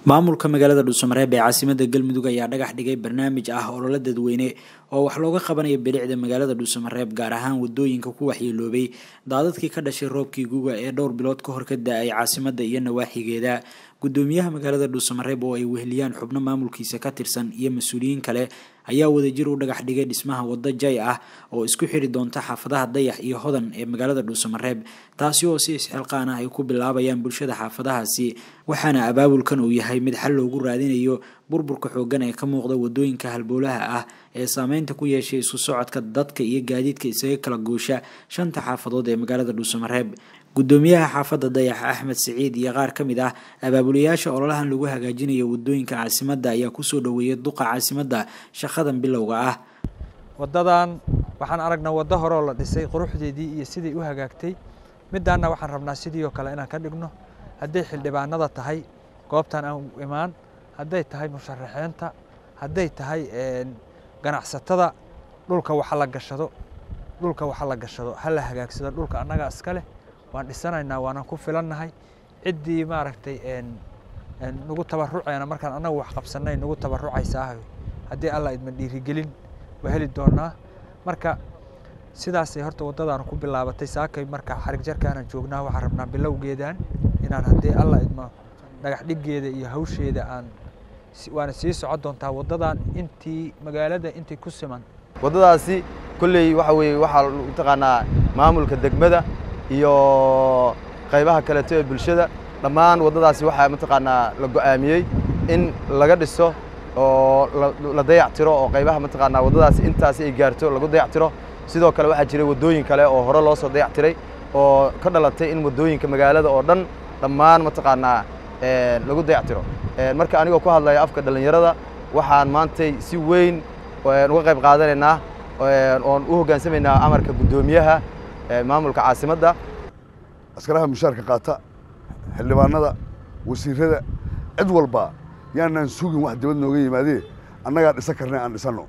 maamulka magaalada Dhuusamareeb ee caasimadda Galmudug ayaa dhagax dhigay barnaamij ah olole dadweyne oo wax looga qabanayo bilicda magaalada Dhuusamareeb gaar ahaan wadooyinka ku waxyeeloobay daadadkii ka dhashay roobkii guga ee dhowr bilood ka hor ka da'ay caasimadda iyo nawaaxigeeda. Gudoomiyaha magaalada Dhuusamareeb oo ay weheliyaan xubno maamulkiisa ka tirsan iyo mas'uuliyiin kale ayaa wadajir u dhagax dhigay dhismaha waddo jay ah oo isku xiri doonta xaafadaha Dayax iyo Hodan ee magaalada Dhuusamareeb, taasi oo si isxilqaan ah ay ku bilaabayaan bulshada xaafadahaasi, waxaana abaabulkan uu yahay mid xal loogu raadinayo burburka xooggan ee ka muuqda wadooyinka halbowlaha ah ee saameynta ku yeeshay isku socodka dadka iyo gaadiidka isaga kala goosha shanta xaafadood ee magaalada Dhuusamareeb. Gudoomiyaha xaafadda Dayax Axmed Saciid iyo qaar ka mid ah abaabulayaasha ololahan lagu hagaajinayo wadooyinka caasimadda ayaa ku soo dhaweeyay duqa caasimadda shaqadan bilowga ah. Wadadan waxaan aragnaa waddo hore oo la dhisay quruxdeedii iyo sidii u hagaagtay, midaana waxaan rabnaa sidii oo kale inaan ka dhigno hadday xildhibaanada tahay goobtan aan imaan, hadday tahay musharaxiinta, hadday tahay ganacsatada dhulka waxa la gashado hala hagaagsado dhulka annaga iska leh waan dhisanaynaa waana ku filannahay ciddii maaragtay nagu tabarucayna markaan annagu wax qabsanay nagu tabarucaysaa haddii alla idma dhiirigelin waa heli doonaa. Marka sidaasay horta waddadaan ku bilaabatay saakay marka xarig jarkaana joognaa waxaan rabnaa bilowgeedaan inaan haddii alla idma dhagax dhigeeda iyo hawsheeda waana sii socon doontaa waddadan intii magaalada intii ku siman. Waddadaasi kulley waxa weeye waxa u taqaanaa maamulka degmada iyo qaybaha kale ee bulshada dhammaan waddadaasi waxa mataqaanaa la go'aamiyay in laga dhiso oo la dayactiro oo qaybaha mataqaanaa waddadaasi intaas ay gaarto lagu dayactiro. Sidoo kale waxa jiray waddooyin kale oo hore loo soo dayactiray oo ka dhalatay in waddooyinka magaalada oo dhan dhammaan mataqaanaa lagu dayactiro. Marka anigoo ku hadlaya afka dhalinyarada waxaan maantay si weyn uga qayb qaadanaynaa oon u hogaansamaynaa amarka gudoomiyaha maamulka caasimadda. askaraha mushaarka qaata, xildhibaanada, wasiirada, cid walba yaanaan sugin wax dibad nooga yimaadee annagaa dhisan karnay aan dhisano.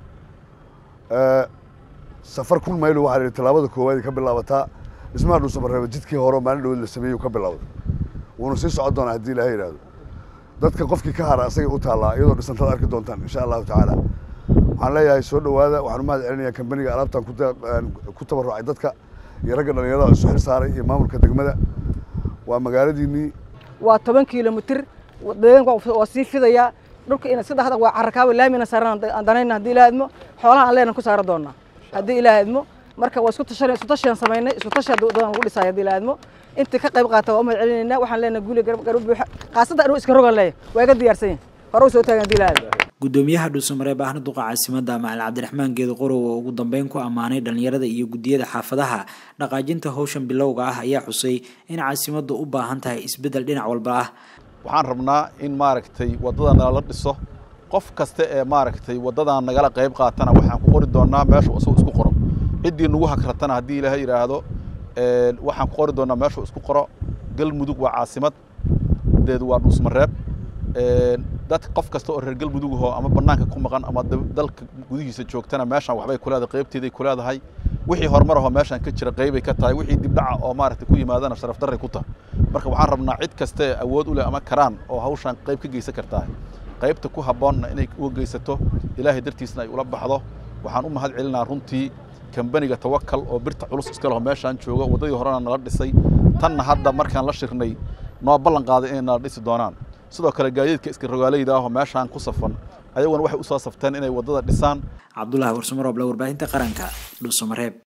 safar 1,000 mayl waxaa tallaabada koowaad ka bilaabataa dhismaha Dhuusamareeb jidkii hore maalin dhow la sameeyay ka bilowday wuuna sii socon doonaa haddii Ilaahay yiraahdo. dadka qofkii ka hara asaga u taalaa iyadoo dhisantada arki doontaan insha Allah taala. waxaan leeyahay soo dhawaada, waxaan u mahad celinayaa kambaniga alaabtan ku tabarucay dadka iyo ragga dhalinyarada isu xil saaray iyo maamulka degmada. waa magaaladiinii waa 10 kiiloomitir wadooyinka oo sii fidaya dhulka in sadexda waa carakaaba laamina saaran danayna haddii Ilaahay idmo xoolaha aan leenahay ku saar doonaa haddii Ilaahay idmo. marka waa isku tashan sameynay isku tashan doon ugu dhisay haddii Ilaahay idmo inta ka qayb qaata waa mahad celinayna. waxaan leenahay guuli garab buuxa qaasada inuu iska rogan leeyahay waa iga diyaarsan yahay hore soo taagan haddii Ilaahay idmo. Gudoomiyaha Dhuusamareeb ahna duqa caasimadda Macalin Cabdiraxmaan Geedo Qorow oo ugu dambeyn ku amaanay dhalinyarada iyo gudiyada xaafadaha dhaqaajinta hawshan bilowga ah ayaa xusay in caasimaddu u baahan tahay isbedel dhinac walba ah. waxaan rabnaa in maaragtay waddadan la dhiso qof kasta ee maaragtay waddadan nagala qayb qaatana waxaan ku qori doonaa meesha isku qoro ciddii nagu hakratana haddii Ilaahay yiraahdo waxaan ku qori doonaa meesha isku qoro. Galmudug waa caasimad deedu waa Dhuusamareeb. dad qof kasta oo reer Galmudug ah ama banaanka ku maqan ama dalka gudihiisa joogtana meeshan waxbay ku leedahay qaybteeday ku leedahay. wixii horumar ah meeshan ka jira qaybay ka tahay, wixii dib dhaca oo maaragtay ku yimaadana sharaf darray ku tahay. marka waxaan rabnaa cid kasta awood u leh ama karaan oo hawshan qayb ka geysan kartaa qaybta ku habboon inay u geysato Ilaahay dartiisna ay ula baxdo. waxaan u mahad celinaa runtii kambaniga Tawakkal oo birta culus iska leh meeshan jooga wadadii horena nala dhisay tanna hadda markaan la shirnay noo ballan qaaday inay nala dhisi doonaan. sidoo kale gaadiidka iska rogaalayda ah meeshan ku safan ayaguna waxay u soo safteen inay wadada dhisaan. Cabdullaahi Warsumarooble, warbaahinta qaranka, Dhuusamareeb.